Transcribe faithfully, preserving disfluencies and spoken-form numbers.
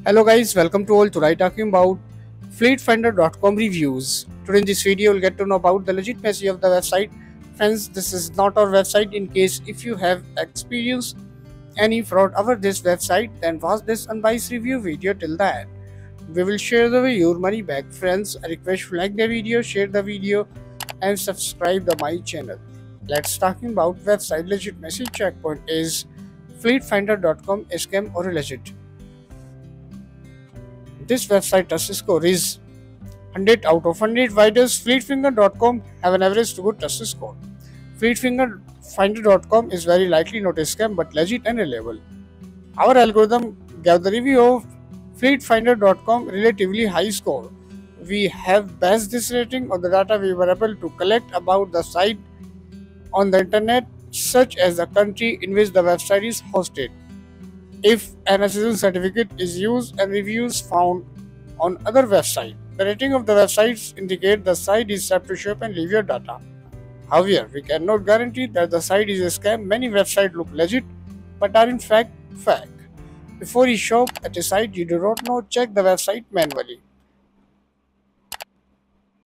Hello guys, welcome to all. Today talking about Fleetfinder dot com reviews. Today in this video you'll get to know about the legitimacy of the website. Friends, this is not our website. In case if you have experienced any fraud over this website, then watch this unbiased review video till the end. We will share the way your money back. Friends, I request you like the video, share the video and subscribe to my channel. Let's talking about website legitimacy. Checkpoint is Fleetfinder dot com a scam or legit. This website trust score is one hundred out of one hundred. Why does Fleetfinder dot com have an average to good trust score? Fleetfinder dot com is very likely not a scam but legit and reliable. Our algorithm gave the review of Fleetfinder dot com relatively high score. We have based this rating on the data we were able to collect about the site on the internet, such as the country in which the website is hosted, if an S S L certificate is used, and reviews found on other websites. The rating of the websites indicate the site is safe to shop and leave your data. However, we cannot guarantee that the site is a scam. Many websites look legit but are in fact fake. Before you shop at a site you do not know, check the website manually.